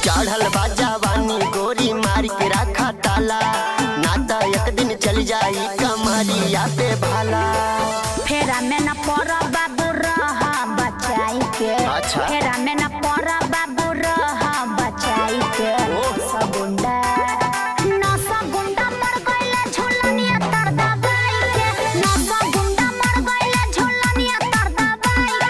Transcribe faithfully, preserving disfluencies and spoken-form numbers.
चढ़ल बा जवानी गोरी मार के रखा ताला, ना तो एक दिन चल जाई कमरिया पे भाला। फेरा में न पड़ा बाबू रहा बचाई के, अच्छा। फेरा में न पड़ा